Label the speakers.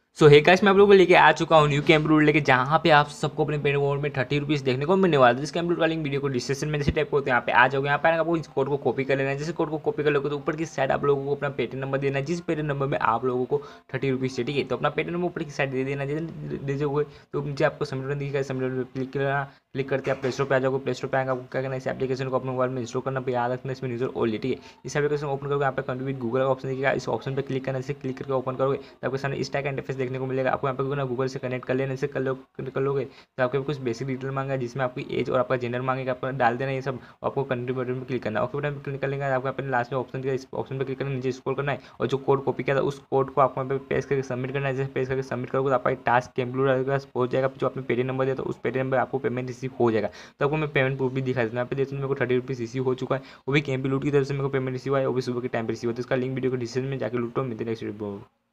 Speaker 1: सो hey guys, मैं आप लोगों को लेके आ चुका हूँ न्यू कैंप रूट लेके, जहाँ पे आप सबको अपने पेड अमाउंट में 30 रुपीज़ देखने को मिलने वाला है। इस कैंप रूट वाली वीडियो को डिस्क्रिप्शन में जैसे टाइप होते हैं, यहाँ पे आ जाओगे। यहाँ पे आपको इस कोड को कॉपी कर लेना है। जैसे कोड को कॉपी कर लोगे तो ऊपर की साइड आप लोगों को अपना पेटीएम नंबर देना है, जिस पेटीएम नंबर में आप लोगों को 30 रुपीज़ है, ठीक है। तो अपना पेटीएम नंबर ऊपर की साइड दे देना। जैसे दे दोगे तो नीचे आपको सबमिट बटन दिखेगा, सबमिट बटन क्लिक करना। क्लिक करके आप प्ले स्टोर पे आ जाओगे। प्ले स्टोर पे आएगा, आपको क्या करना है, इस एप्लीकेशन को अपने मोबाइल में इंस्टॉल करना। याद रखना इसमें यूजर ओनली, ठीक है। इस एप्लीकेशन को ओपन करोगे, यहाँ पे कंटिन्यू विद गूगल का ऑप्शन दिखेगा। इस ऑप्शन पे क्लिक करना, इसे क्लिक करके ओपन करोगे तो आपके सामने इस टाइप का इंटरफेस देखने को मिलेगा। आपको यहाँ पे ना गूगल से कनेक्ट कर लेने से कर लोगे तो आपके कुछ बेसिक डिटेल मांगा है, जिसमें आपकी एज और आपका जेंडर मांगेगा। आपको डाल देना ये सब। आपको कंटिन्यू बटन पर क्लिक करना है। ओके बटन पर क्लिक करने के बाद आपको अपने लास्ट में ऑप्शन दिया, इस ऑप्शन पर क्लिक करना, नीचे स्क्रॉल करना है और जो कोड कॉपी किया था उस कोड को आपको यहाँ पे पेस्ट करके सबमिट करना है। जैसे पेस्ट करके सबमिट करोगे तो आपका टास्क कंप्लीट पहुंच जाएगा। जो आपने पेटीएम नंबर दिया था उस पेटीएम नंबर आपको पेमेंट रिसीव हो जाएगा। तो आपको मैं पेमेंट प्रूफ भी दिखा देता हूँ। यहाँ पे देखते हैं मेरे को 30 रुपीज़ रिसीव हो चुका है, वो भी कैंप लूट की तरफ से मेरे को पेमेंट रिसीव आया, वो भी सुबह के टाइम पे रिसीव होता है। इसका लिंक वीडियो को डिस्क्रिप्शन में जाकर लूटो। मिलते हैं नेक्स्ट वीडियो।